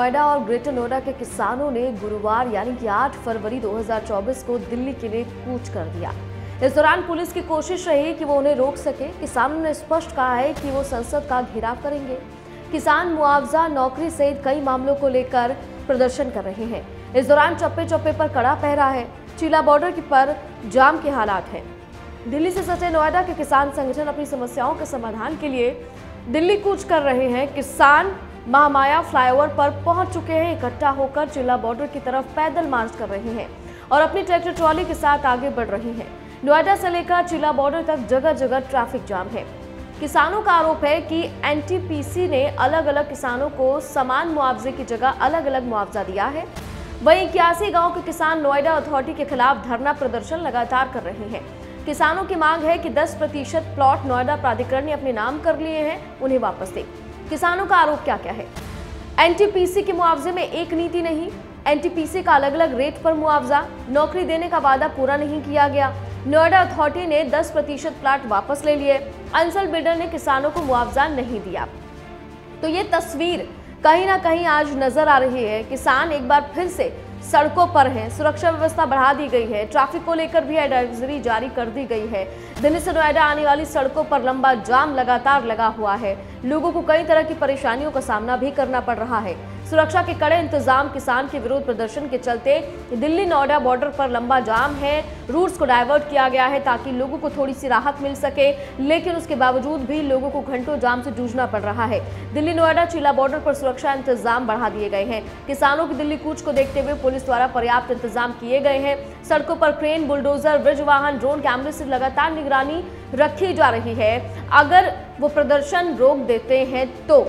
नोएडा और ग्रेटर नोएडा के किसानों ने गुरुवार यानी कि 8 फरवरी 2024 को दिल्ली के लिए कूच कर दिया। इस दौरान पुलिस की कोशिश रही कि वो उन्हें रोक सके। किसानों ने स्पष्ट कहा है कि वो संसद का घेराव करेंगे। किसान मुआवजा, नौकरी सहित कई मामलों को लेकर प्रदर्शन कर रहे हैं। इस दौरान चप्पे चप्पे पर कड़ा पहरा है। चीला बॉर्डर पर जाम के हालात हैं। दिल्ली से सटे नोएडा के किसान संगठन अपनी समस्याओं के समाधान के लिए दिल्ली कूच कर रहे हैं। किसान महामाया फ्लाईओवर पर पहुंच चुके हैं। इकट्ठा होकर चीला बॉर्डर की तरफ पैदल मार्च कर रहे हैं और अपनी ट्रैक्टर ट्रॉली के साथ आगे बढ़ रहे हैं। नोएडा से लेकर चीला बॉर्डर तक जगह जगह ट्रैफिक जाम है। किसानों का आरोप है कि एनटीपीसी ने अलग अलग किसानों को समान मुआवजे की जगह अलग अलग मुआवजा दिया है। वहीं 81 गांव के किसान नोएडा अथॉरिटी के खिलाफ धरना प्रदर्शन लगातार कर रहे हैं। किसानों की मांग है कि 10% प्लॉट नोएडा प्राधिकरण ने अपने नाम कर लिए हैं, उन्हें वापस दे। किसानों का आरोप क्या क्या है? एनटीपीसी के मुआवजे में एक नीति नहीं, एनटीपीसी का अलग अलग रेट पर मुआवजा, नौकरी देने का वादा पूरा नहीं किया गया, नोएडा अथॉरिटी ने 10% प्लाट वापस ले लिए, अंसल बिल्डर ने किसानों को मुआवजा नहीं दिया। तो ये तस्वीर कहीं ना कहीं आज नजर आ रही है। किसान एक बार फिर से सड़कों पर हैं। सुरक्षा व्यवस्था बढ़ा दी गई है। ट्रैफिक को लेकर भी एडवाइजरी जारी कर दी गई है। दिल्ली से नोएडा आने वाली सड़कों पर लंबा जाम लगातार लगा हुआ है। लोगों को कई तरह की परेशानियों का सामना भी करना पड़ रहा है। सुरक्षा के कड़े इंतजाम किसान के विरोध प्रदर्शन के चलते दिल्ली नोएडा बॉर्डर पर लंबा जाम है। रूट्स को डाइवर्ट किया गया है ताकि लोगों को थोड़ी सी राहत मिल सके, लेकिन उसके बावजूद भी लोगों को घंटों जाम से जूझना पड़ रहा है। दिल्ली नोएडा चीला बॉर्डर पर सुरक्षा इंतजाम बढ़ा दिए गए हैं। किसानों की दिल्ली कूच को देखते हुए पुलिस द्वारा पर्याप्त इंतजाम किए गए हैं। सड़कों पर क्रेन, बुलडोजर, ब्रिज वाहन, ड्रोन कैमरे से लगातार निगरानी रखी जा रही है अगर वो प्रदर्शन रोक देते हैं तो।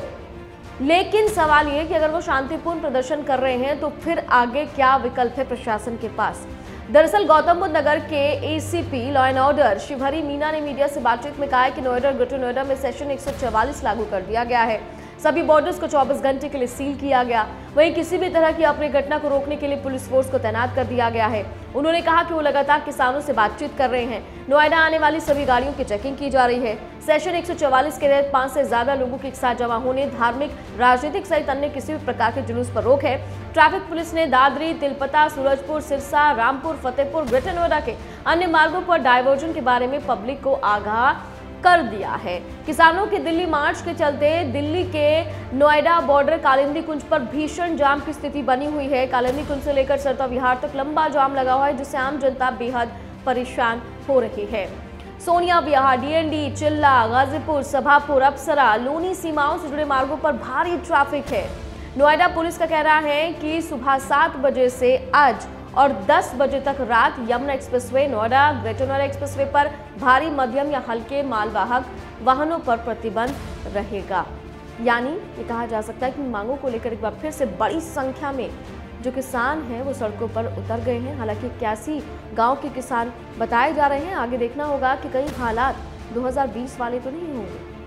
लेकिन सवाल ये कि अगर वो शांतिपूर्ण प्रदर्शन कर रहे हैं तो फिर आगे क्या विकल्प है प्रशासन के पास? दरअसल गौतम बुद्ध नगर के ACP law and order Shivhari Meena ने मीडिया से बातचीत में कहा है कि नोएडा और ग्रेटर नोएडा में सेक्शन 144 लागू कर दिया गया है। सभी बॉर्डर्स को 24 घंटे के लिए सील किया गया। वहीं किसी भी तरह की अप्रिय घटना को रोकने के लिए पुलिस फोर्स को तैनात कर दिया गया है। उन्होंने कहा कि वो लगातार किसानों से बातचीत कर रहे हैं। नोएडा आने वाली सभी गाड़ियों की चेकिंग की जा रही है। सेक्शन 144 के तहत 5 से ज्यादा लोगों के एक साथ जमा होने, धार्मिक, राजनीतिक सहित अन्य किसी भी प्रकार के जुलूस पर रोक है। ट्रैफिक पुलिस ने दादरी, तिलपता, सूरजपुर, सिरसा, रामपुर, फतेहपुर, ग्रेटर नोएडा के अन्य मार्गों पर डायवर्जन के बारे में पब्लिक को आगाह कर दिया है। किसानों के दिल्ली मार्च के चलते दिल्ली के नोएडा बॉर्डर कालिंदी कुंज पर भीषण जाम की स्थिति बनी हुई है। कालिंदी कुंज से लेकर सरता विहार तक लंबा जाम लगा हुआ है, जिससे आम जनता बेहद परेशान हो रही है। सोनिया विहार, डीएनडी, चिल्ला, गाजीपुर, सभापुर, अप्सरा, लोनी सीमाओं से जुड़े मार्गों पर भारी ट्रैफिक है। नोएडा पुलिस का कहना है कि सुबह 7 बजे से आज और 10 बजे तक रात Yamuna expressway, Noida greater Noida expressway पर भारी, मध्यम या हल्के मालवाहक वाहनों पर प्रतिबंध रहेगा। यानी ये कहा जा सकता है कि मांगों को लेकर एक बार फिर से बड़ी संख्या में जो किसान हैं वो सड़कों पर उतर गए हैं। हालांकि 81 गांव के किसान बताए जा रहे हैं। आगे देखना होगा कि कई हालात 2020 वाले तो नहीं होंगे।